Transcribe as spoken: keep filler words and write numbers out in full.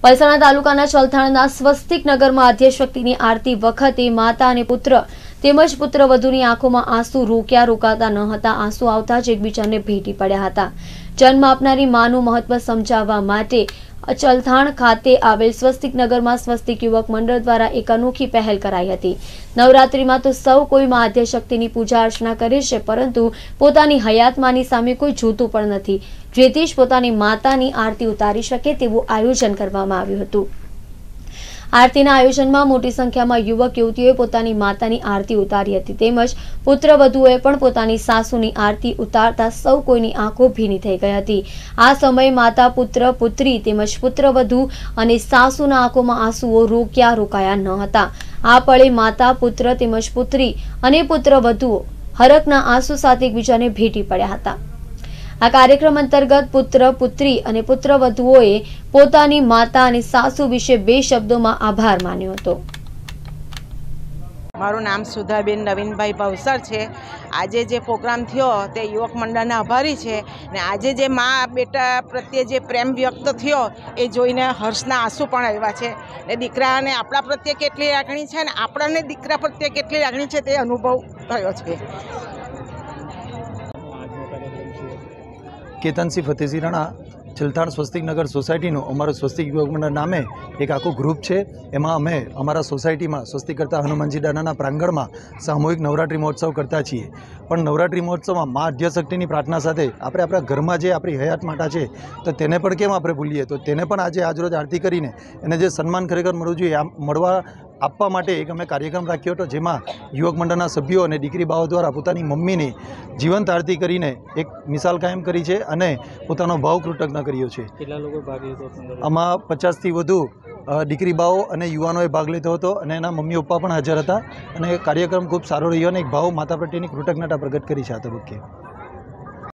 પલસાણા તાલુકાના ચલથાણના સ્વસ્તિક નગરમાં આદ્યશક્તિની આરતી વખતે માતા અને પુત્ર તેમજ પુત્રવધુની આંખોમાં આંસુ રોક્યા રોકાતા ન હતા। આંસુ આવતા જ એકબીજાને ભેટી પડ્યા હતા। જન્મ આપનારી માનું મહત્વ સમજાવવા માટે ચલથાણ ખાતે આવેલ સ્વસ્તિક નગરમાં સ્વસ્તિક યુવક મંડળ દ્વારા એક અનોખી પહેલ કરાઈ હતી। નવરાત્રિમાં તો સૌ કોઈ માં આદ્યશક્તિની પૂજા અર્ચના કરે છે, પરંતુ પોતાની હયાતમાની સામે કોઈ જોતું પણ નથી, જેથી જ પોતાની માતાની આરતી ઉતારી શકે તેવું આયોજન કરવામાં આવ્યું હતું। આરતીના આયોજનમાં મોટી સંખ્યામાં યુવક યુવતીઓએ પોતાની માતાની આરતી ઉતારી હતી, તેમજ પુત્રવધુઓએ પણ પોતાની સાસુની આરતી ઉતારતા સૌ કોઈની આંખો ભીની થઈ ગઈ હતી। આ સમયે માતા, પુત્ર, પુત્રી તેમજ પુત્રવધુ અને સાસુના આંખોમાં આંસુઓ રોક્યા રોકાયા ન હતા। આ પળે માતા, પુત્ર તેમજ પુત્રી અને પુત્રવધુઓ હરખના આંસુ સાથે એકબીજાને ભેટી પડ્યા હતા। આ કાર્યક્રમ અંતર્ગત પુત્ર, પુત્રી અને પુત્રવધુઓએ પોતાની માતા અને સાસુ વિશે બે શબ્દોમાં આભાર માન્યો હતો। મારું નામ સુધાબેન નવીનભાઈ ભવસર છે। આજે જે પ્રોગ્રામ થયો તે યુવક મંડળના આભારી છે ને આજે જે મા બેટા પ્રત્યે જે પ્રેમ વ્યક્ત થયો એ જોઈને હર્ષના આંસુ પણ આવ્યા છે ને દીકરાને આપણા પ્રત્યે કેટલી લાગણી છે ને આપણને દીકરા પ્રત્યે કેટલી લાગણી છે તે અનુભવ થયો છે। કેતનસિંહ ફતેહસિંહ રાણા ચલથાણ સ્વસ્તિક નગર સોસાયટીનું અમારું સ્વસ્તિક યુવક મંડળ નામે એક આખું ગ્રુપ છે। એમાં અમે અમારા સોસાયટીમાં સ્વસ્તિક કરતા હનુમાનજી દાદાના પ્રાંગણમાં સામૂહિક નવરાત્રિ મહોત્સવ કરતા છીએ। પણ નવરાત્રિ મહોત્સવમાં મા આદ્યશક્તિની પ્રાર્થના સાથે આપણે આપણા ઘરમાં જે આપણી હયાત માતા છે તો તેને પણ કેમ આપણે ભૂલીએ, તો તેને પણ આજે આજરોજ આરતી કરીને એને જે સન્માન ખરેખર મળવું જોઈએ આ મળવા આપવા માટે એક અમે કાર્યક્રમ રાખ્યો હતો, જેમાં યુવક મંડળના સભ્યો અને દીકરી બાઓ દ્વારા પોતાની મમ્મીની જીવંત આરતી કરીને એક મિસાલ કાયમ કરી છે અને પોતાનો ભાવ કૃતજ્ઞ કર્યો છે। કેટલા લોકો ભાગ લીધો? આમાં પચાસથી વધુ દીકરી બાઓ અને યુવાનોએ ભાગ લીધો હતો અને એના મમ્મી પપ્પા પણ હાજર હતા અને કાર્યક્રમ ખૂબ સારો રહ્યો અને એક ભાવ માતા પ્રત્યેની કૃતજ્ઞતા પ્રગટ કરી છે આ તબક્કે।